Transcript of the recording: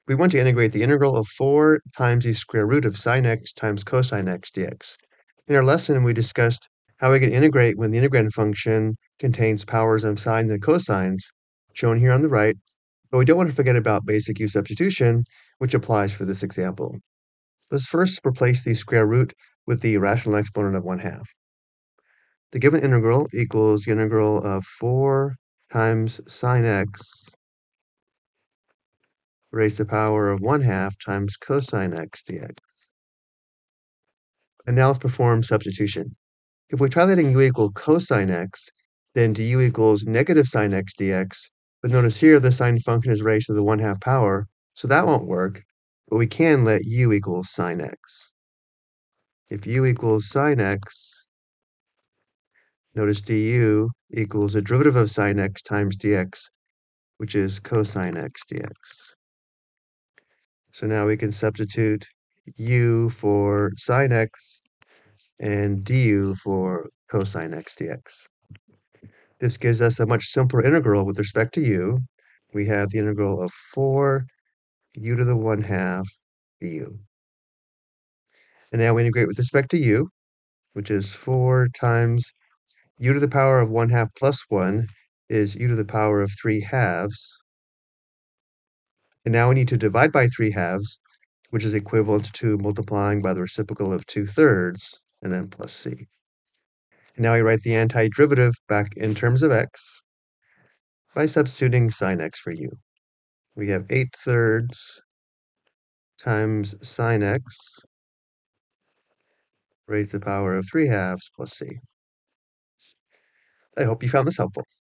We want to integrate the integral of 4 times the square root of sine x times cosine x dx. In our lesson, we discussed how we can integrate when the integrand function contains powers of sines and cosines, shown here on the right, but we don't want to forget about basic U substitution, which applies for this example. Let's first replace the square root with the rational exponent of 1/2. The given integral equals the integral of 4 times sine x raised to the power of 1/2 times cosine x dx. And now let's perform substitution. If we're translating u equal cosine x, then du equals negative sine x dx, but notice here the sine function is raised to the 1/2 power, so that won't work, but we can let u equal sine x. If u equals sine x, notice du equals the derivative of sine x times dx, which is cosine x dx. So now we can substitute u for sine x and du for cosine x dx. This gives us a much simpler integral with respect to u. We have the integral of 4 u to the 1/2 du. And now we integrate with respect to u, which is 4 times u to the power of 1/2 plus 1 is u to the power of 3/2. And now we need to divide by 3/2, which is equivalent to multiplying by the reciprocal of 2/3, and then plus c. And now we write the antiderivative back in terms of x by substituting sine x for u. We have 8/3 times sine x raised to the power of 3/2 plus c. I hope you found this helpful.